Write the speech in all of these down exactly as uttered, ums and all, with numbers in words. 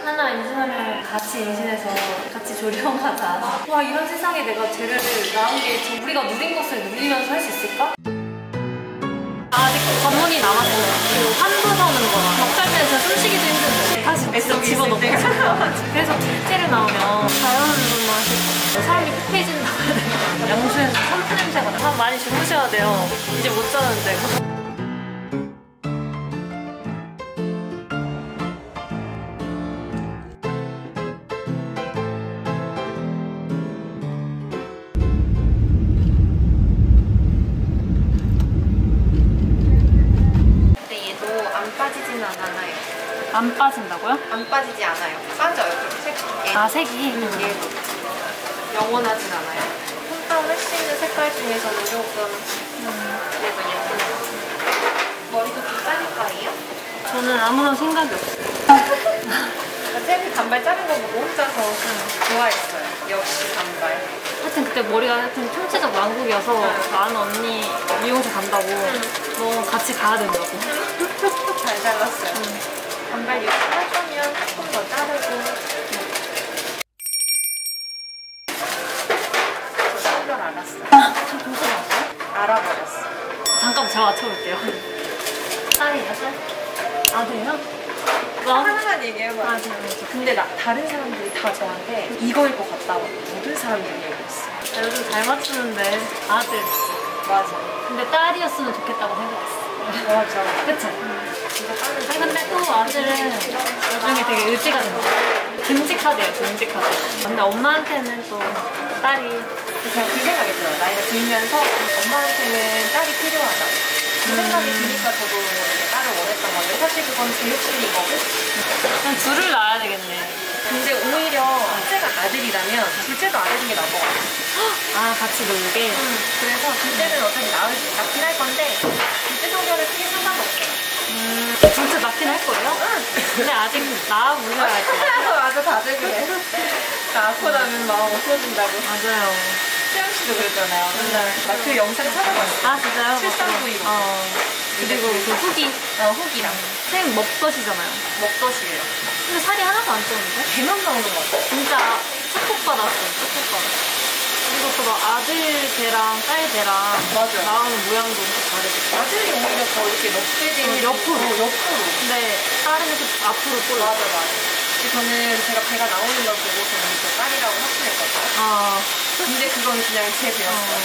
하나 임신하면 같이 임신해서 같이 조령하자. 와, 이런 세상에 내가 쟤를 낳은 게 지금 우리가 누린 것을 누리면서 할 수 있을까? 아직 관문이 남았어요. 그리고 환부 서는 거랑 넉살면서 숨쉬기도 힘든데 다시 뱃속 집어넣고 그래서 둘째를 나오면 자연분만 하시고 사람이 푹해진다고 해야 되나? 양수에서 샴푸 냄새가 나. 많이 주무셔야 돼요. 이제 못 자는데. 않아요. 안 빠진다고요? 안 빠지지 않아요. 빠져요. 좀 색이. 아, 색이? 음, 얘도. 영원하진 않아요. 홈타운 할 수 있는 색깔 중에서는 조금 음, 그래도 예쁜 것 같아요. 머리도 좀 자를 거예요? 저는 아무런 생각이 없어요. 쌤이 단발 자른 거 보고 혼자서 좀 좋아했어요. 역시 단발. 하여튼 그때 머리가 하여튼 총체적 왕국이어서 응. 아는 언니 미용실 간다고 응. 너 같이 가야 된다고. 잘 잘랐어요. 응. 단발 이렇게 하면 조금 더 자르고. 저 신별 알았어요. 아, 저 벌써 알았어요? 알아버렸어. 잠깐 제가 맞춰볼게요. 딸이에요? 딸? 아들이요? 하나만 얘기해봐. 아, 근데 나, 다른 사람들이 다 저한테 이거일 것 같다고 모든 사람들이 얘기했어. 나 요즘 잘 맞추는데 아들. 맞아. 근데 딸이었으면 좋겠다고 생각했어. 맞아. 그치? 응. 아니 근데 또 아들은 나중에 되게 의지가 된다. 듬직하대요, 듬직하대. 근데 엄마한테는 또 딸이. 그냥 그 생각이 들어요. 나이가 들면서 엄마한테는 딸이 필요하다. 그 생각이 드니까 저도 이렇게 딸을 원했던 건데 사실 그건 제 욕심이거든? 그냥 둘을 낳아야 되겠네. 근데 오히려 둘째가 아들이라면 둘째도 아들인 게 나은 것 같아. 아, 같이 놀게? 응. 그래서 둘째는 어차피 낳을, 낳긴 할 건데 둘째 성별은 크게 상관없어요. 음, 둘째 낳긴 할 거예요? 응. 근데 아직 낳아 물려야 할 거예요. 맞아, 다들 그래. 낳고 나면 마음 없어진다고. 맞아요. 수영 씨도 그랬잖아요. 맨날 나 그 영상 찾아봤어요. 아, 진짜요? 칠삼구이로. 어. 그리고 그 후기. 어, 후기랑. 생 먹덧이잖아요. 먹덧이에요. 근데 살이 하나도 안 쪘는데? 개만 나오는 것 같아요. 진짜 축복받았어요. 축복받았어요. 그리고 또 아들 배랑 딸 배랑 맞아. 나오는 모양도 엄청 다르겠죠. 아들이 오히려 더 이렇게 넉대지는 옆으로. 어, 옆으로. 근데 딸은 이렇게 앞으로 꼴. 맞아, 맞아. 저는 제가 배가 나오는 걸 보고서는 또 딸이라고 확신했거든요. 아. 근데 그건 그냥 제 배였어요.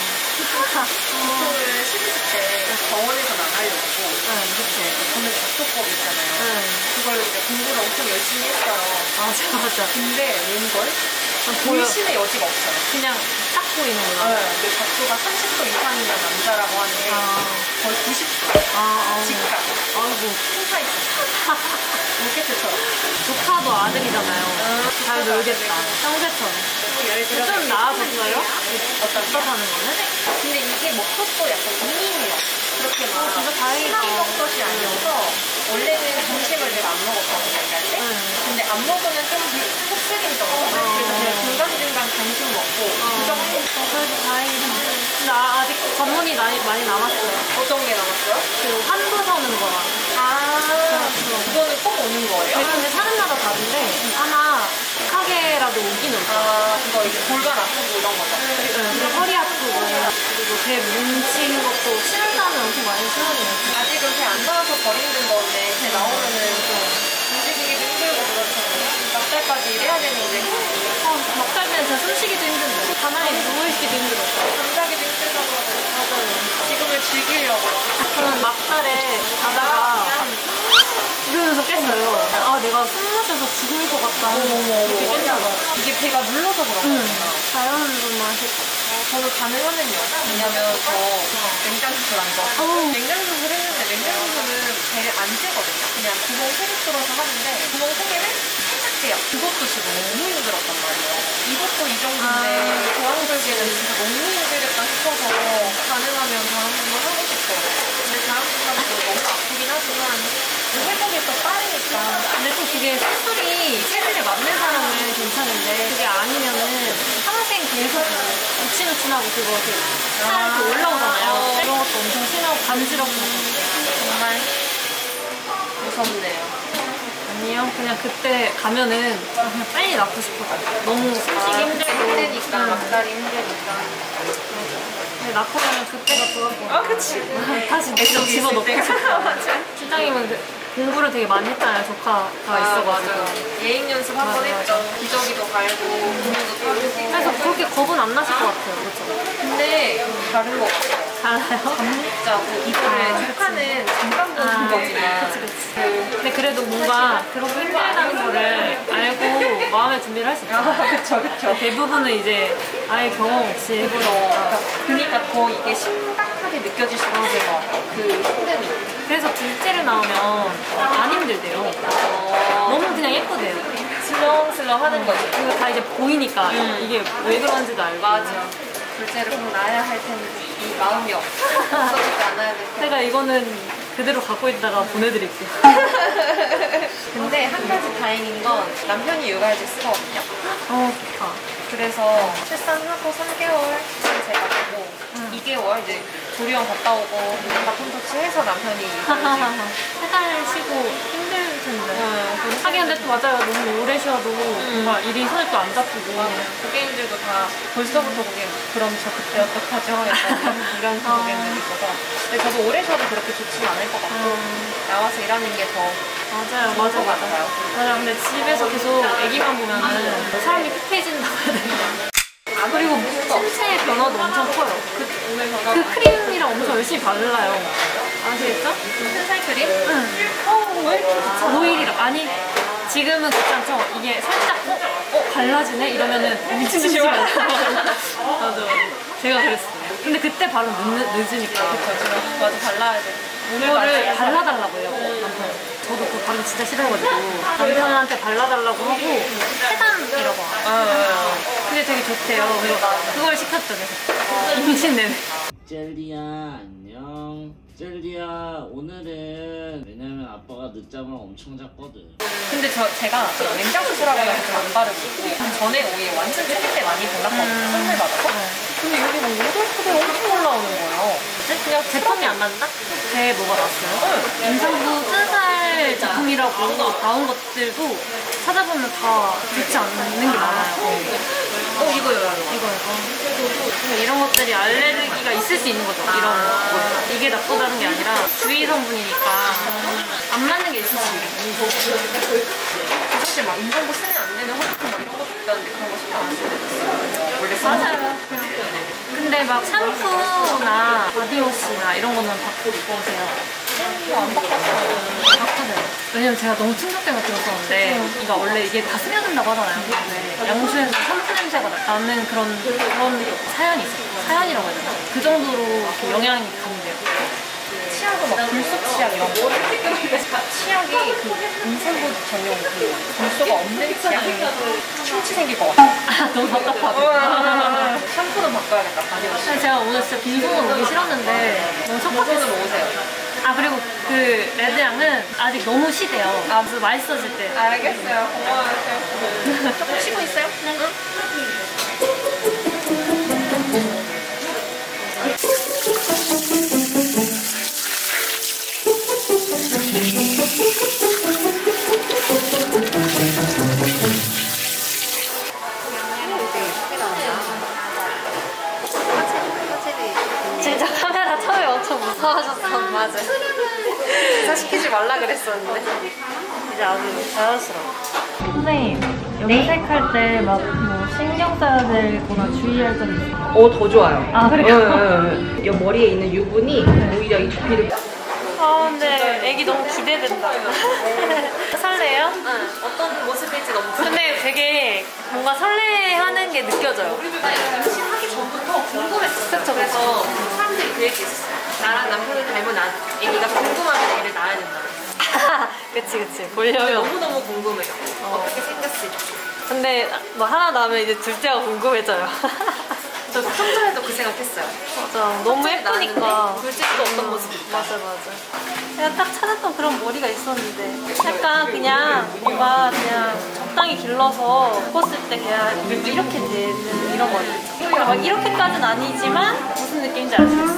닭토를 십일 때 병원에서 나가려고. 네, 그치. 저는 닭토법 있잖아요. 네. 그걸 이제 공부를 엄청 열심히 했어요. 맞아, 맞아. 근데 웬걸? 보여. 의심의 여지가 없어요. 그냥 딱 보이는구나. 네. 근데 닭토가 삼십 도 이상인 남자라고 하는데 아. 거의 구십 도. 아, 아우. 직각. 아이고. 혼자 있어. 로켓처럼. 조카도 아들이잖아요. 음, 잘 놀겠다. 형제처럼. 좀 나아졌어요? 어떻다는 거는? 근데 이게 먹덧도 약간 이민이요. 그렇게 막 어, 진짜 다행이다. 심한 먹덧이 아니어서 원래는 점심을 내가 안 먹었거든요, 갈 때. 응. 근데 안 먹으면 좀 속쓰림 정도. 어. 그래서 그냥 중간중간 간식 먹고 어. 그 정도. 어, 그래도 다행이다. 근데 아, 아직 관문이 많이, 많이 남았어요. 어떤 게 남았어요? 그 환부 서는 거랑. 아, 그거는 꼭 오는 거예요? 근데 사람마다 다른데 아마 하게라도 오긴 올 거예요. 아, 그거 이제 골반 아프고 이런 거죠? 그리고, 그리고 허리 아프고 그리고 배 뭉치는 것도 쉬는 다음에 엄청 많이 쉬어져요. 아직은 배 안 나와서 덜 힘든 건데 배 나오면은 좀 움직이기도 힘들고 그렇잖아요. 넉살까지 일해야 되는데 어, 넉살 때는 진짜 숨쉬기도 힘든데 가만히 누워있기도 힘들었어요. 잠자기도 힘들다고 하더라고요. 맞아요. 지금을 즐기려고. 저는 막달에 자다가 이러면서 깼어요. 아, 내가 숨 마셔서 죽을 것 같다. 이렇게 깼나봐. 이게 배가 눌러서 그런 거구나. 응. 자연분만 하실 거. 저는 가능하면요. 왜냐면 저 냉장 수술 한 거. 어우. 냉장 수술 했는데 냉장 수술은 배를 안 째거든요. 그냥 구멍 세 개 뚫어서 하는데 구멍 세 개는 살짝 째요. 그것도 지금 너무 힘들었단 말이에요. 이것도 이 정도인데 아. 저항절개는 진짜 너무 힘들겠다 싶어서 가능하면 자연분만 하고 싶어요. 근데 자연분만도 너무 아프긴 하지만 회복이 또 빠르니까. 근데 또 그게 수술이 체질에 맞는 사람은 괜찮은데 그게 아니면은 평생 계속 우치우치하고 그거 이렇게 살 이렇게 올라오잖아요. 어. 그런 것도 엄청 심하고 간지럽고 정말 무섭네요. 아니요, 그냥 그때 가면은 그냥 빨리 낳고 싶어서 너무 숨쉬기 아, 힘들고 힘드니까, 응. 막달이 힘드니까. 근데 낳고 나면 그때가 좋았고 아, 그치. 다시 내가 집어넣고 싶어. 맞아. 실장님은 그 공부를 되게 많이 했잖아요. 조카가 아, 있어가지고. 맞아요. 예행 연습 한 번 맞아, 했죠. 기저귀도 갈고, 공부도 타고. 그래서 그렇게 겁은 안 나실 것 같아요. 그렇죠? 근데 다른 거 같아요. 달라요? 잠자고 이거를 아, 조카는 잠깐 보는 아, 거지만 그치, 그치. 근데 그래도 뭔가 그렇게 힘들다는 거를 알고 마음의 준비를 할 수 있죠. 아, 그쵸, 그쵸. 대부분은 이제 아예 경험 없이 일부러. 그러니까, 그러니까 더 이게 심각하게 느껴질 수 있는 것 같아요. 그 힘듦이. 그래서 둘째를 낳으면 안 힘들대요. 어, 너무 그냥 예쁘대요. 슬렁슬렁 하는 거지. 그리고 다 이제 보이니까 음. 이게 왜 그런지도 알고. 맞아. 둘째를 꼭 낳아야 할 텐데 이 마음이 없어지지 않아야 될 텐데. 제가 이거는 그대로 갖고 있다가 보내드릴게요. 근데 한 가지 다행인 건 남편이 육아휴직 쓰거든요. 어, 좋다. 그래서 출산하고 삼 개월 제가 보고 응. 이 개월 이제 조리원 갔다 오고 바쁜 터치해서 남편이 육아휴직. 세 달 쉬고 힘들 텐데. 응, 하긴 근데 또 맞아요. 너무 오래 쉬어도 뭔가 일이 손에 또 안 잡히고. 고객님들도 다 벌써부터 고객 그럼 저 그때 어떡하죠? 약간 이런 아. 고객님들이 있어서 근데 저도 오래 쉬어도 그렇게 좋지는 않을 것 같고 음. 나와서 일하는 게 더 맞아요, 좋을 맞아, 것 맞아. 같아요. 맞아, 근데 집에서 계속 애기만 보면은 사람이 피폐해진다고 해야 되나? 아, 그리고 신체의 변화도 엄청 커요. 그, 오늘 전화 그 크림이랑 엄청 열심히 바르나요. 아시겠죠? 흰살 크림? 응. 어, 왜 이렇게 귀찮아? 오일이라. 아니, 지금은 괜찮죠? 이게 살짝, 어? 어? 갈라지네? 이러면은 미친 듯이 맞아. 맞아. 제가 그랬어요. 근데 그때 바로 늦, 늦으니까. 그쵸, 맞아, 발라야 돼. 이거를 발라달라고 해요, 남편. 저도 그거 바르는 거 진짜 싫어가지고 남편한테 발라달라고 하고 세단이라고 아, 아, 아. 그게 되게 좋대요. 그래서 그걸 시켰죠, 계속. 임신 내내. 젤리야 안녕. 젤리야 오늘은 왜냐면 아빠가 늦잠을 엄청 잤거든. 근데 저, 제가 냉장 수술하고 나서 좀 안 바르고 있고 전에 오히려 완전 찔릴 때 많이 발랐거든요. 선물 받아서. 근데 여기 막 오돌토돌 엄청 올라오는 거예요. 그냥 제품이 안 난다? 제 뭐가 났어요? 임산부 뜬살 제품이라고 나온 것들도 찾아보면 다 좋지 않는 게 많아요. 어, 이거요, 이거. 이거 이거. 근데 이런 것들이 알레르기가 있을 수 있는 거죠. 이런 거. 이게 나쁘다는 게 아니라 주위 성분이니까 안 맞는 게 있을 수 있는. 사실 막 인공고 쓰면 안 되는 화장품 막 이런 것도 있다는데 그런 거 신경 안 쓰는데 원래 쓰는 맞아요. 근데 막 샴푸나 바디워시나 이런 거는 받고 입으세요. 거 안 바꿨어요. 바꿔줘요. 왜냐면 제가 너무 충격적인 거 들었었는데 이가 원래 이게 다 스며든다고 하잖아요. 근데 양수에서 샴푸 냄새가 나는 그런 그런 사연이 있어요. 사연이라고 해야 되나? 그 정도로 이렇게 영향이 강해요. 치약은 막 불속 치약 이런 거. 치약이 그 임산부 전용 그 불소가 없는 치약이 충치 생길 것 같아. 아, 너무 답답하고. 샴푸는 바꿔야겠다. 바디워시. 사실 제가 오늘 진짜 빈손으로 오기 싫었는데 너무 섭섭했어요. 빈손으로 오세요. 아 그리고 그 레드향은 아직 너무 시대요. 아 무슨 맛있어질 때. 알겠어요. 고마워요. 조금 쉬고 있어요? 응. 진짜 카메라 처음에 엄청 무서워하셨어. 맞아. 인사시키지 말라 그랬었는데. 이제 아주 자연스러워. 선생님, 염색할 때 막 뭐 신경 써야 되거나 주의할 점이 있어요? 어, 더 좋아요. 아, 그래요? 응, 응. 이 머리에 있는 유분이 오히려 이 두피를. 아, 근데 애기 너무 기대된다. 설레요? 응. 어떤 모습일지 너무 근데 되게 뭔가 설레하는 게 느껴져요. 임신하기 전부터 궁금했었어요. 그쵸, 그래서 사람들이 그 얘기 있었어요. 나랑 남편을 닮은 아, 애기가 궁금하면 애를 낳아야 된다. 그치, 그치. 보려면. 너무너무 궁금해요. 어. 어떻게 생겼을지. 근데 뭐 하나 나면 이제 둘째가 궁금해져요. 저 평소에도 그 생각했어요. 맞아. 너무 예쁘니까. 둘째도 어떤 모습이 맞아, 맞아. 내가 딱 찾았던 그런 머리가 있었는데 약간 그냥 뭔가 그냥 적당히 길러서 컸을 때 그냥 이렇게 되는 이런 머리. 그러니까 막 이렇게까지는 아니지만 무슨 느낌인지 아시겠어요?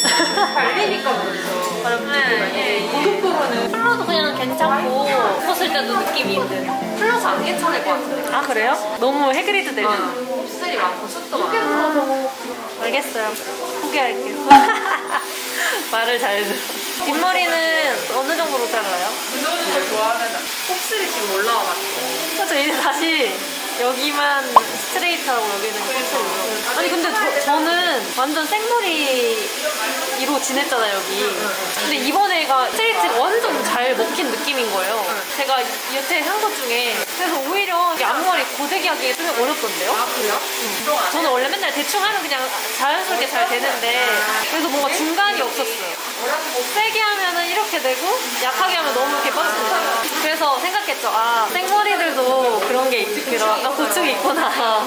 달리니까 그렇죠. 네. 고속도로는 플러도 그냥 괜찮고 kus을 때도 느낌이 있는. 플러스 안 괜찮을 것 같은데. 아 그래요? 너무 해그리드 되죠? 곱슬이 많고 숱도 많고. 알겠어요. 포기할게요. 말을 잘 들어. 뒷머리는 어느 정도로 잘라요? 운동하는 걸 좋아하는 곱슬이 지금 올라와가지고. 그래서 이제 다시 여기만 스트레이트하고 여기는 곱슬. 아니 근데 저, 저는 완전 생머리로 지냈잖아요 여기. 근데 이번에가 스트레이트 완전 잘 먹힌 느낌인 거예요. 제가 여태 한 것 중에. 그래서 오히려 이 앞머리 고데기 하기 좀 어렵던데요? 아 그래요? 저는 원래 맨날 대충 하면 그냥 자연스럽게 잘 되는데 그래서 뭔가 중간이 없었어요. 세게 하면은 이렇게 되고 약하게 하면 너무 이렇게 뻗치는. 그래서 생각했죠. 아 생머리들도 그런 게 있, 그런 약간 고충이 있구나.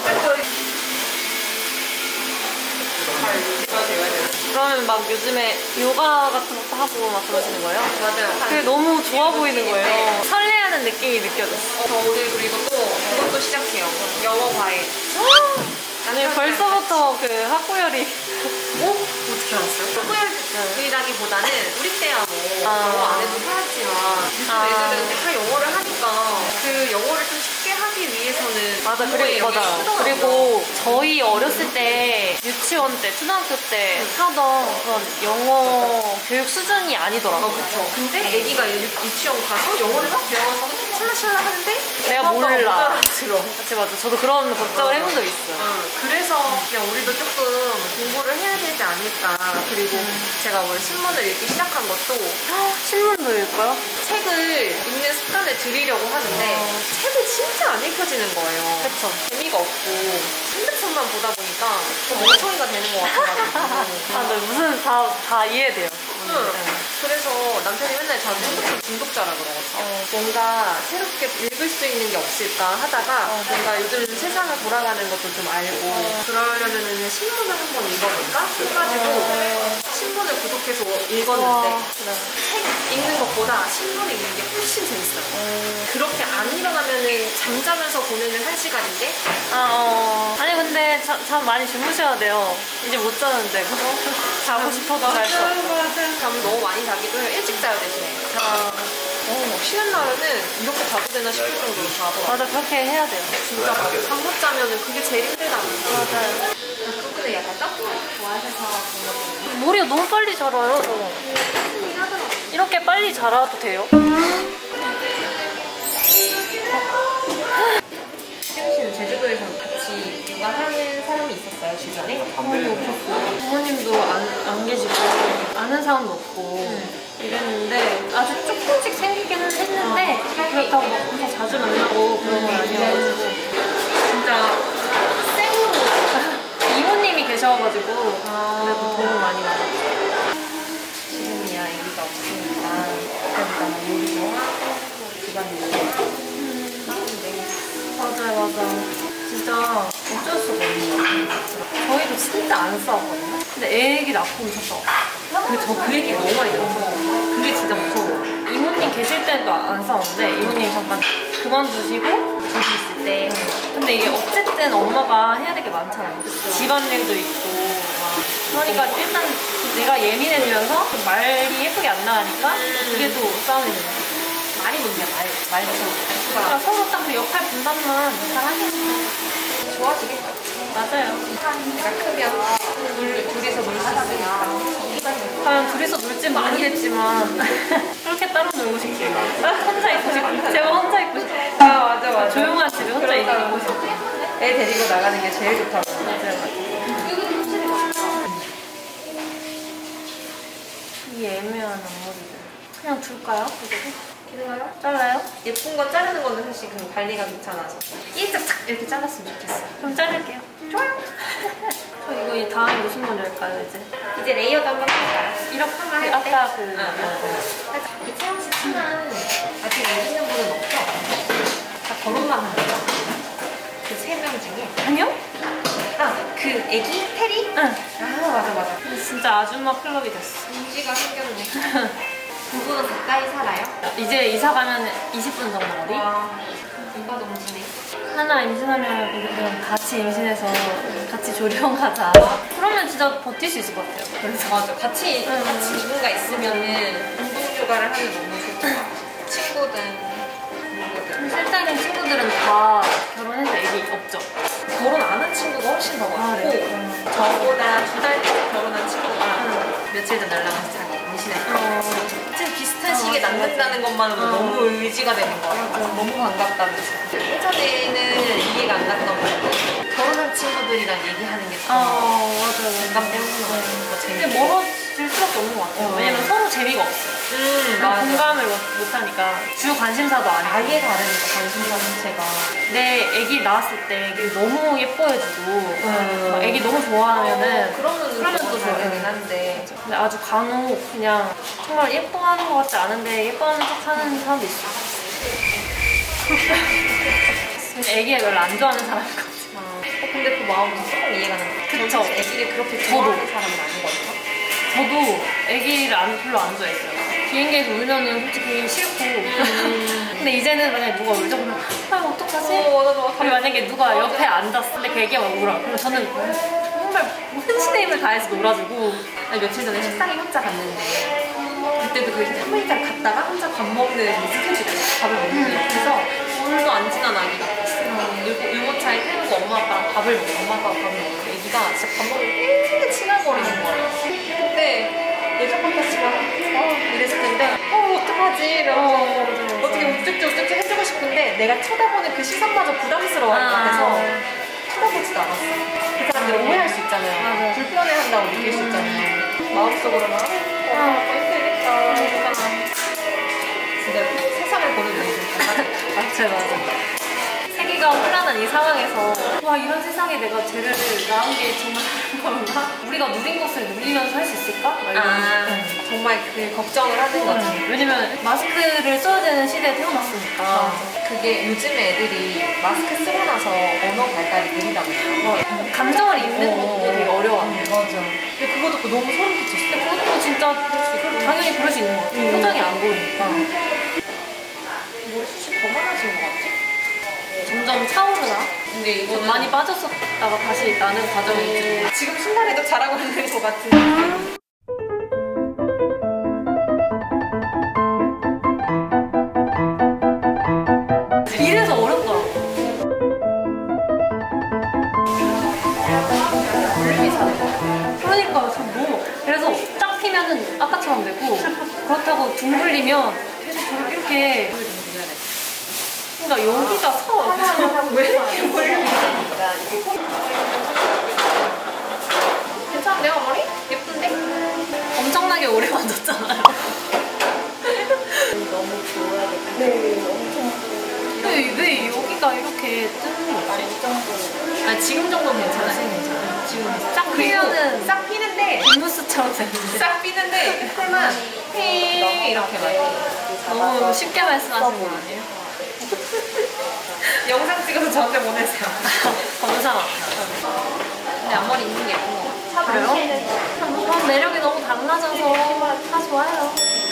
그러면 막 요즘에 요가 같은 것도 하고 막 그러시는 거예요? 맞아요. 그게 너무 좋아 보이는 거예요. 설레하는 느낌이 느껴졌어. 저 오늘 그리고 또 그것도 시작해요. 영어 과외. 아니 벌써부터 그 학구열이. 어? 어떻게 알았어요? 학구열이라기보다는 우리 때야 뭐 아. 영어 안 해도 살았지만 요즘 아. 애들은 다 영어를 하니까 그 영어를 좀 쉽게 하기 위해서는 맞아, 공부에 그래, 여기를 맞아. 쓰더라고요. 그리고 저희 어렸을 때, 유치원 때, 초등학교 때 하던 그런 영어 교육 수준이 아, 아니더라고요. 그쵸. 근데 애기가 유- 유치원 가서 영어를 막 배워서 샬라샬라 하는데 내가 하나도 못 몰라. 알아들어. 맞지, 맞아. 저도 그런 걱정을 해본 적 있어요. 어, 그래서 그냥 우리도 조금 공부를 해야 되지 않을까. 그리고 제가 원래 신문을 읽기 시작한 것도 신문도 읽어요? 책을 읽는 습관을 들이려고 하는데 어. 책이 진짜 안 읽혀지는 거예요. 그쵸. 재미가 없고 핸드폰만 보다 보니까 좀 멍청이가 되는 것 같아가지고. 아, 네, 무슨 다, 다 이해돼요. 응. 그래서 남편이 맨날 저한테 핸드폰 중독자라 그러거든요. 어. 뭔가 새롭게 읽을 수 있는 게 없을까 하다가 어. 뭔가 요즘 세상을 돌아가는 것도 좀 알고 어. 그러려면 신문을 한번 읽어볼까 해가지고 어. 신문을 구독해서 와, 읽었는데 네. 책 읽는 것보다 신문 읽는 게 훨씬 재밌어요. 어. 그렇게 안 일어나면은 잠자면서 보내는 한 시간인데 아, 어. 아니, 근데 잠, 잠 많이 주무셔야 돼요. 이제 못 자는데, 그죠? 자고 싶어도 잘 수 없고. 잠 너무 많이 자기도 해요. 일찍 자요 대신에. 아, 어, 막 쉬는 날에는 이렇게 자도 되나 싶을 정도로 자더라고요. 맞아, 그렇게 해야 돼요. 진짜 잠 못 자면은 그게 제일 힘들다고. 맞아요. 근데 약간 떡볶이 좋아하셔서 그런 머리가 너무 빨리 자라요, 저. 거 하더라고요. 이렇게 빨리 자라도 돼요? 시우 씨는 제주도에서 같이 육아하는 사람이 있었어요, 주변에? 부모님 없었고 부모님도 안, 안 계시고 아는 사람도 없고 이랬는데 아주 조금씩 생기기는 했는데 그렇다고 막 엄청 자주 만나고 그런 건 아니어가지고 진짜 생으로 이모님이 계셔가지고 아. 그래도 도움 많이 받았어요. 지금이야 애기가 없으니까 그러니까 요리도 하고 집안일도 하는데 맞아요, 맞아요. 진짜 어쩔 수가 없는 것 같아요. 저희도 진짜 안 싸웠거든요. 근데 애기 낳고 오셨어. 근데 저 그 얘기 너무 많이 들어서 그게 진짜 무서워요. 이모님 계실 때도 안 싸웠는데 이모님 잠깐 그만두시고 저기 있을 때 근데 이게 어쨌든 엄마가 해야 될 게 많잖아요. 집안일도 있고 막 그러니까 일단 내가 예민해지면서 말이 예쁘게 안 나가니까 그게 또 싸움이 되는 거예요. 말이 문제야, 말. 말도 그러니까 서로 딱 그 역할 분담만 잘 하시면 좋아지겠다. 맞아요. 내가 크면 둘, 둘이서 놀 수 있으니까. 과연 둘이서 놀지 모르겠지만 그렇게 따로 놀고 싶게요. 혼자 있고 싶고 제가 혼자 있고 싶고 아, 맞아, 맞아. 조용한 집에 혼자 있고 싶고 애 데리고 나가는 게 제일 좋다고. 맞아요. 이 애매한 앞머리를 그냥 둘까요? 기능하요? 잘라요? 예쁜 건 자르는 거는 사실 그 관리가 귀찮아서 일찍 탁 이렇게 잘랐으면 좋겠어요. 그럼 자를게요. 좋아요. 저 이거 이 다음에 무슨 머리 할까요 이제? 이제 레이어드 한번 해볼까요? 이렇게 한번 할 때? 아까 그 응, 응, 응. 살짝 이 채영 씨 치마는 아직 이기는 분은 없죠? 다 결혼만 한 거죠? 그 세 명 중에 아니요? 아, 그 애기? 테리? 응. 아, 맞아, 맞아. 근데 진짜 아줌마 클럽이 됐어. 인지가 생겼네. 두 분은 가까이 살아요? 이제 이사 가면 이십 분 정도 거리? 와. 누가 넘치네. 하나 임신하면 우리 그냥 같이 임신해서 같이 조령 가자. 그러면 진짜 버틸 수 있을 것 같아요. 그래서 맞아. 같이, 응. 같이 누군가 있으면은 운동 육아를 하면 너무 좋을 것 같아. 친구든 누구든. 실장님 친구들은 다 결혼해서 애기 없죠? 결혼 안 한 친구가 훨씬 더 많고 아, 네. 저보다 두 달 때 결혼한 친구가 며칠 전 연락했어요. 임신했어. 어. 지금 비슷한 시기에 어, 낳는다는 것만으로 어. 너무 의지가 되는 거예요. 맞아. 너무 반갑다면서. 예전에는 이해가 안 갔던 건데 결혼한 친구들이랑 얘기하는 게 더 아, 맞아요. 공감 때문인 것 같아요. 더 근데 재밌고. 멀어질 수밖에 없는 것 같아요. 어. 왜냐면 서로 재미가 없어요. 음, 맞아. 공감을 못- 못하니까. 주 관심사도 아니고. 아예 다르니까 관심사 자체가. 내 애기 낳았을 때 애기 너무 예뻐해주고 음. 막 애기 너무 좋아하면은 그러면 그러면 또 좋아요. 되긴 한데. 근데 아주 간혹 그냥 정말 예뻐하는 것 같지 않은데 예뻐하는 척 하는 사람도 있어요. 근데 애기가 별로 안 좋아하는 사람인 것 같아요. 어, 근데 그 마음도 조금 이해가 가는 거 같아요. 그쵸. 저는 애기를 그렇게 저도. 좋아하는 사람은 아니거든요. 저도 애기를 안, 별로 안 좋아했어요. 비행기에서 울면은 솔직히 싫고. 근데 이제는 만약에 누가 울자 그러면 아 어떡하지? 어, 맞아, 맞아. 그리고 만약에 누가 옆에 앉았어. 근데 그 애기가 막 울어. 그럼 저는 정말 혼신의 힘을 다해서 놀아주고. 아니, 며칠 전에 식당에 혼자 갔는데 그때도 그 한마디장 갔다가 혼자 밥 먹는 스케줄이었어요. 밥을 먹는 옆에서 물도 안 지난 아기가 있어요. 유모, 유모차에 태우고 엄마 아빠랑 밥을 먹고 엄마 아빠가 밥을 먹는데 애기가 진짜 밥 먹을 때 되게 칭얼거리는 거예요. 근데 예전 같았으면 어 이랬을 텐데 어 어떡하지 이러면서 어, 어떻게 우쭈쭈 우쭈쭈 해주고 싶은데 내가 쳐다보는 그 시선마저 부담스러워할 것 같아서 쳐다보지도 않았어. 그 사람들은 오해할 수 있잖아요. 맞아요. 불편해한다고 느낄 수 있잖아요. 마음속으로는 아, 엄마 아빠 힘들겠다. 그러니까 진짜 세상을 보는 눈이 좀 달라졌다. 맞아요, 맞아요. 세계가 혼란한 이 상황에서 와 이런 세상에 내가 쟤를 낳은 게 정말 다른 건가? 우리가 누린 것을 누리면서 할 수 있을까? 막 이런. 아, 네. 정말 그 걱정을 하는 거지. 음, 왜냐면 마스크를 써야 되는 시대에 태어났으니까. 맞아. 그게 요즘 애들이 마스크 쓰고 나서 언어 발달이 느리다고 해요. 어, 감정을 읽는 어, 것도 되게 어려워요. 맞아. 근데 그거 듣고 너무 소름 끼쳤어. 근데 그것도 진짜 그- 당연히 그럴 수 있는 것 같아요. 표정이 안 보이니까. 머리 숱이 더 많아진 것 같지? 점점 차오르나? 근데 이거는 많이 빠졌었다가 다시 나는 과정이 있지. 지금 순간에도 잘하고 있는 것 같은. 이래서 어렵더라고. 볼륨이 사는 거. 그러니까 참 너무 그래서 쫙 피면은 아까처럼 되고 그렇다고 둥글리면 계속 저렇게 이렇게 그러니까 여기가 서 왜 이렇게 볼륨이 사는 거야? 괜찮은데요, 머리? 예쁜데? 엄청나게 오래 만졌잖아요. 너무 좋아야겠다. 네, 엄청. 왜, 왜 여기가 이렇게 뜨는 거지? 아, 지금 정도는 괜찮아요. 괜찮아요. 지금 싹 피면은 싹 피는데 빈부스처럼 되는데 싹 피는데 조금만 핑 이렇게 막 너무 쉽게 말씀하시는 거 아니에요? 영상 찍어서 저한테 보내세요. 감사합니다. 근데 앞머리 있는 게 예쁜 거 같아. 그래요? 참 매력이 너무 달라져서 다 좋아요.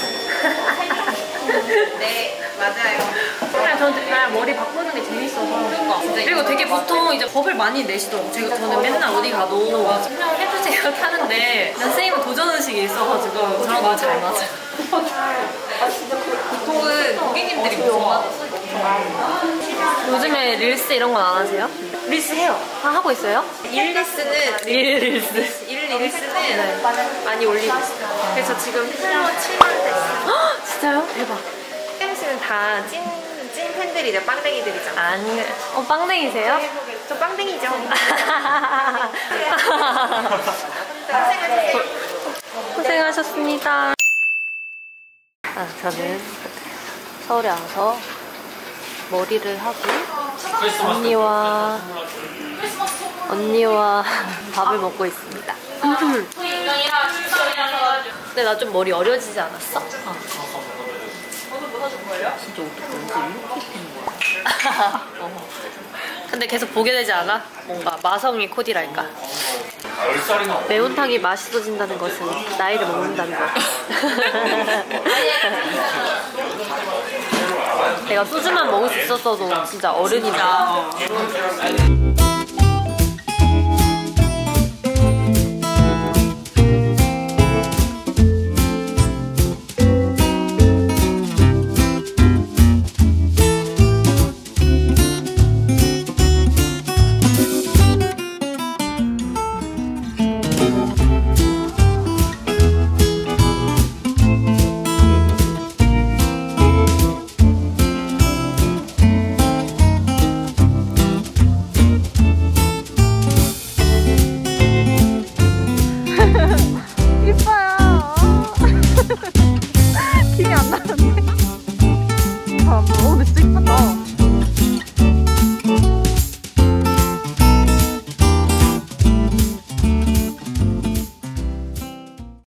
네, 맞아요. 그냥 저는 그냥 머리 바꾸는 게 재밌어서. 그러니까 진짜 그리고 되게 보통 이제 겁을 많이 내시더라고요. 제가 저는 맨날 어디 가도 설명을 해주세요 타는데 선생님은 도전 의식이 있어가지고 저랑 너무 잘 맞아요. 보통은 고객님들이 무서워하고 요즘에 릴스 이런 건 안 하세요? 릴스 해요. 아, 하고 있어요? 일리스는 릴 릴스. 일리스는 많이 올리고 있어요. 그래서 지금 팔만 칠만 됐어요. 헉, 진짜요? 대박. 쌤씨는 다 찐, 찐 팬들이죠. 빵댕이들이죠. 아니, 어, 빵댕이세요? 저 빵댕이죠. 고생하셨습니다. 아, 저는 서울에 와서 머리를 하고 언니와 언니와 밥을 먹고 있습니다. 근데 나 좀 머리 어려지지 않았어? 어. 진짜 어떻게 언제 이렇게 피는 거야? 어. 근데 계속 보게 되지 않아? 뭔가 마성의 코디랄까? 매운탕이 맛있어진다는 것은 나이를 먹는다는 것. 내가 소주만 먹을 수 있었어도 진짜 어른이다. 어. 이뻐요. 기억이 안 나는데. 아, 뭐, 근데 진짜 이쁘다.